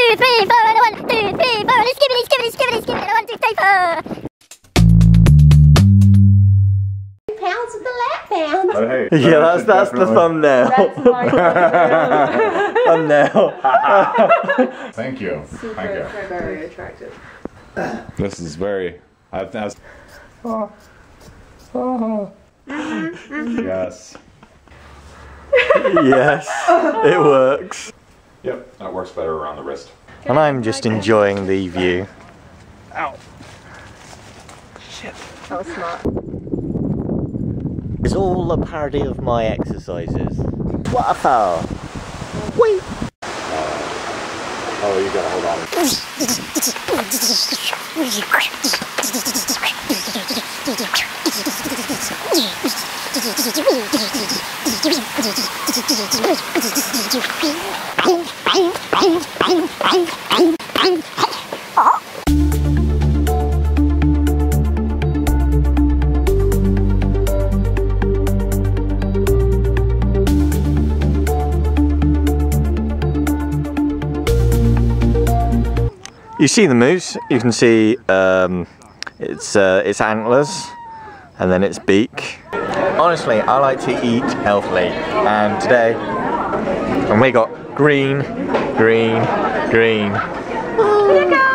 2, 3, 4, and a 1, 2, 3, 4, and a skibbity, skibbity, skibbity, skibbity, and a 1, 2, 3, 4. Pounds with the lap band. Oh, hey, Yeah, that's the thumbnail. That's my Thumbnail. Thank you. Thank you. very attractive. This is very. Yes. Yes, it works. Yep, that works better around the wrist. And I'm just enjoying the view. That was smart. It's all a parody of my exercises. Waterfall. Wait. Oh, you gotta hold on. You see the moose, you can see its antlers and then its beak. Honestly, I like to eat healthily, and today, and we got green, green, green. Here you go.